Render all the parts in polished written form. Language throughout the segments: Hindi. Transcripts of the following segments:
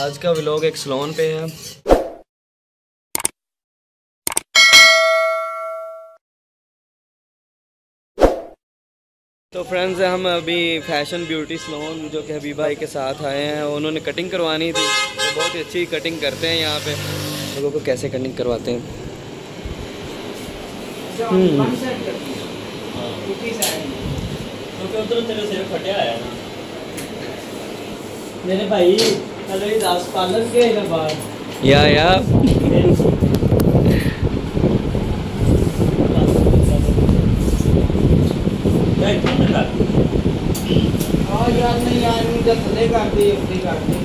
आज का व्लॉग एक सलोन पे है। तो फ्रेंड्स हम अभी फैशन ब्यूटी सलोन जो कि हबीब भाई के साथ आए हैं, उन्होंने कटिंग करवानी थी। तो बहुत ही अच्छी कटिंग करते हैं यहाँ पे। लोगों को कैसे कटिंग करवाते हैं। मेरे भाई दास पार्लर के बाद या यार नहीं यार मुझे थले कर दी अपनी कर दी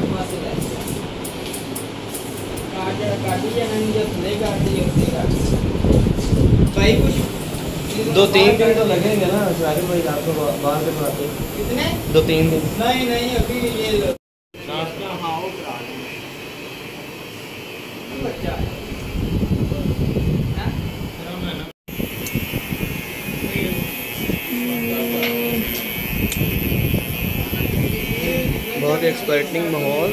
काटी है ना मुझे थले कर दी अपनी कर भाई कुछ 2-3 दिन तो लगेंगे ना शादी भाई आपको बाहर से कराते। कितने 2-3 दिन नहीं अभी ये नाश्ता हाँ वो करा बच्चा बहुत एक्सपर्टिंग माहौल।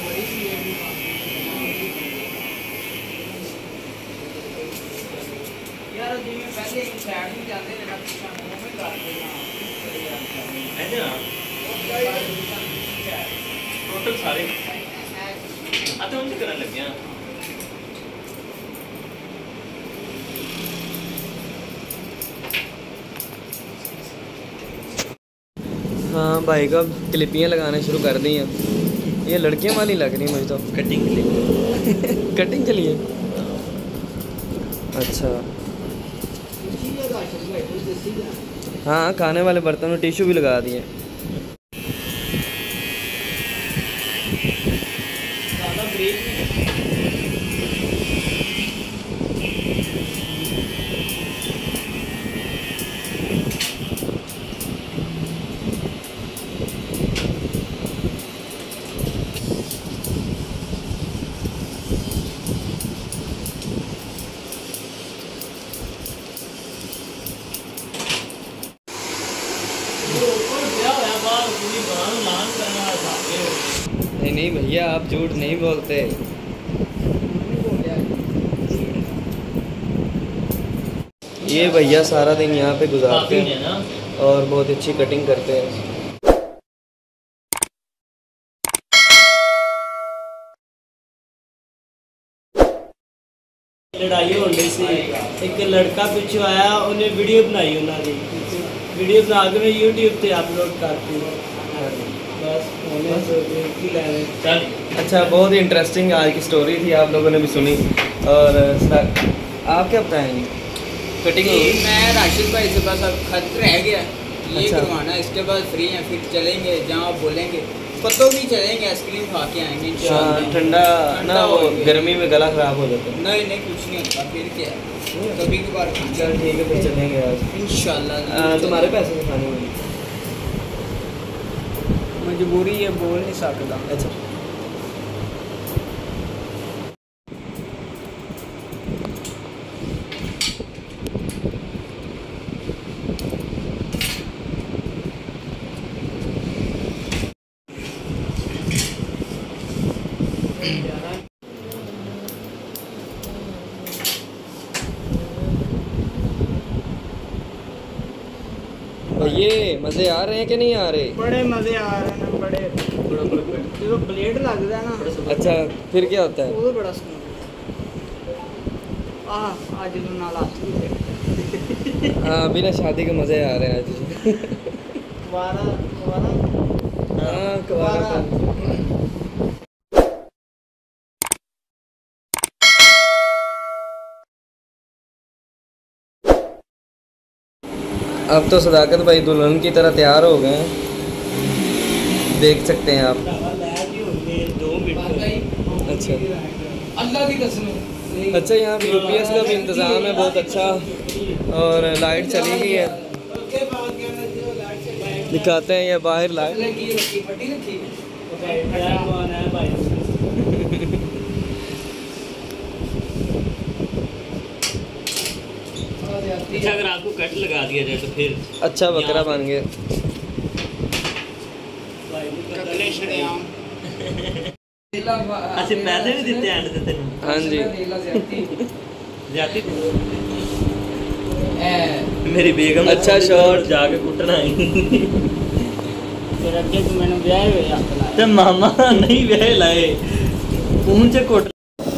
यार जी में पहले एक साइड में जाते हैं ना पीछा मुंह में कर देना है ना टोटल सारे आते उनसे करने लग गया। हाँ भाई का क्लिपियाँ लगाने शुरू कर दी हैं। ये लड़कियों वाली लग रही है मुझे तो। कटिंग के लिए कटिंग के लिए अच्छा। हाँ खाने वाले बर्तन में टिश्यू भी लगा दिए। नहीं भैया आप झूठ नहीं बोलते। ये भैया सारा दिन यहाँ पे गुजारते हैं और बहुत अच्छी कटिंग करते हैं। लड़ाई हो रही सी एक लड़का पिछू आया उन्हें वीडियो बनाई उन्होंने वीडियो बना के मैं यूट्यूब पे अपलोड करती हूँ बस चल। अच्छा बहुत ही इंटरेस्टिंग आज की स्टोरी थी, आप लोगों ने भी सुनी। और आप क्या बताएंगे कटिंग? मैं राशिद भाई से बस अब खत रह गया ये अच्छा। करवाना, इसके बाद फ्री हैं, फिर चलेंगे जहाँ आप बोलेंगे पत्तों भी चलेंगे, आइसक्रीम खा के आएंगे इंशाल्लाह। ठंडा ना वो हो गया। गर्मी में गला खराब हो जाता है। नहीं कुछ नहीं होता, फिर क्या है कभी कभार चल ठीक है फिर चलेंगे आज इंशाल्लाह। तुम्हारे पैसे से खाने होंगे। मजबूरी है बोल नहीं सकता। अच्छा ये मज़े आ रहे हैं कि नहीं आ रहे? बड़े मजे आ रहे हैं बड़े जो ब्लेड लगता है ना। अच्छा फिर क्या होता है? वो बड़ा सुकून आज नाला हाँ बिना शादी के मज़े आ रहे हैं आज। कुवारा हाँ कुवारा। अब तो सदाकत भाई दुल्हन की तरह तैयार हो गए हैं, देख सकते हैं आप। 2 मिनट अच्छा अल्लाह की कसम अच्छा यहाँ पे यूपीएस का भी इंतज़ाम है बहुत अच्छा, और लाइट चली गई है। दिखाते हैं ये बाहर लाइट। अच्छा अगर आपको कट लगा दिया जाए तो फिर अच्छा बकरा बन गया। ਅਸੀਂ ਪੈਸੇ ਵੀ ਦਿੱਤੇ ਐਂਡ ਤੇ ਤੈਨੂੰ हाँ जी ਜ਼ਿਆਤੀ ਮੇਰੀ ਬੇਗਮ अच्छा शॉट ਜਾ ਕੇ ਕੁੱਟਣਾ ਹੀ फिर अगे तो मैंने ब्याह हुए अपना ਤੇ ਮਾਮਾ ਨਹੀਂ ਵਿਆਹ ਲਾਏ ਫੋਨ 'ਚ ਕੁੱਟ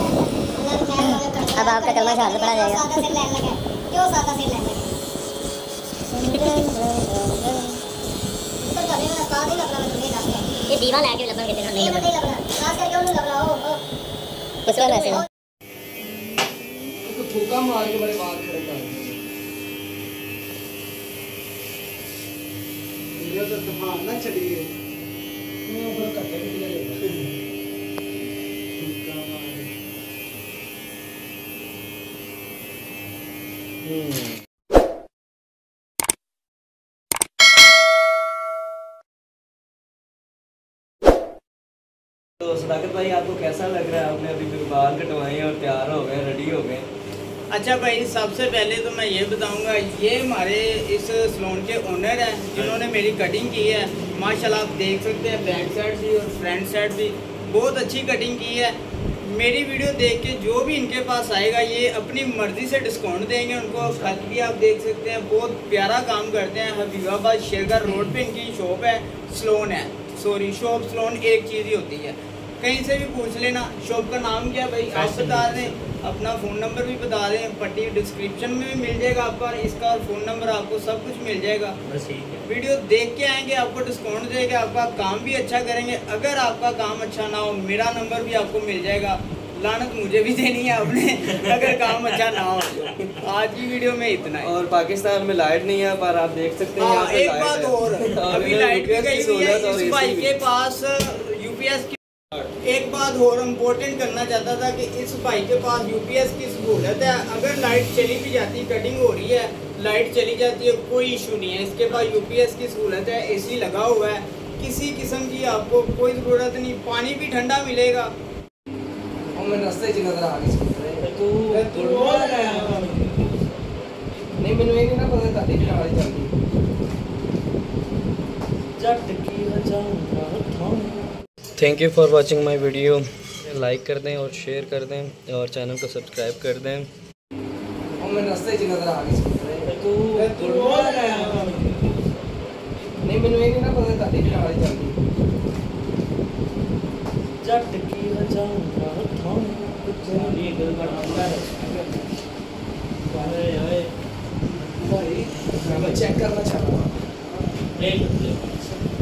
अब आपका कलमा शहादत पढ़ा जाएगा क्यों सादा सिर लेने ये दीवार लाके लबन कहते हैं नहीं लबना खास करके उन्हें लबना हो कुछ लोग ऐसे तो फूका मार के बड़े बाल खड़े कर ये तो तूफान ना चली गई मैं ऊपर कट्टे भी दिया फूका मार तो सदाकत भाई आपको कैसा लग रहा है? आपने अभी फिर बाल कटवाए हैं और तैयार हो गए, रेडी हो गए। अच्छा भाई, सबसे पहले तो मैं ये बताऊंगा, ये हमारे इस सैलून के ओनर हैं जिन्होंने मेरी कटिंग की है। माशाल्लाह आप देख सकते हैं, बैक साइड भी और फ्रंट साइड भी बहुत अच्छी कटिंग की है। मेरी वीडियो देख के जो भी इनके पास आएगा ये अपनी मर्ज़ी से डिस्काउंट देंगे उनको। खत भी आप देख सकते हैं, बहुत प्यारा काम करते हैं। हबीबाबाद शेरगढ़ रोड पे इनकी शॉप है, सैलून है, सॉरी शॉप सैलून एक चीज़ ही होती है। कहीं से भी पूछ लेना। शॉप का नाम क्या भाई आप बता दें, अपना फ़ोन नंबर भी बता दें, पट्टी डिस्क्रिप्शन में भी मिल जाएगा आपका, इसका फ़ोन नंबर आपको सब कुछ मिल जाएगा। बस ठीक है। वीडियो देख के आएंगे, आपको डिस्काउंट देंगे, आपका काम भी अच्छा करेंगे। अगर आपका काम अच्छा ना हो, मेरा नंबर भी आपको मिल जाएगा। लानत मुझे भी देनी है आपने अगर काम अच्छा ना हो। आज की वीडियो में इतना है। और पाकिस्तान में लाइट नहीं है, पर आप देख सकते हैं यहाँ पे एक लाइट बात है। और, अभी लाइट भी गई हुई है इस भाई के पास यूपीएस की। एक बात और इम्पोर्टेंट करना चाहता था कि इस भाई के पास यूपीएस की सहूलत है। अगर लाइट चली भी जाती, कटिंग हो रही है, लाइट चली जाती है, कोई इशू नहीं है। इसके पास यूपीएस की सहूलत है, एसी लगा हुआ है, किसी किस्म की आपको कोई ज़रूरत नहीं। पानी भी ठंडा मिलेगा। और मैं रास्ते च नजर आ गई तू नहीं मैंने ये नहीं ना पता ताड़ी भी नाल चलदी जट की हजाऊंगा थाम। Thank you for watching my video. Like कर दें और शेयर कर दें और चैनल को सब्सक्राइब कर दें। और मैं रास्ते च नजर आ गई तू नहीं मैंने ये नहीं ना पता ताड़ी भी नाल चलदी जट की हजाऊंगा थाम। ये गल बनाऊंगा भाई मैं चेक करना चाह रहा हूँ एक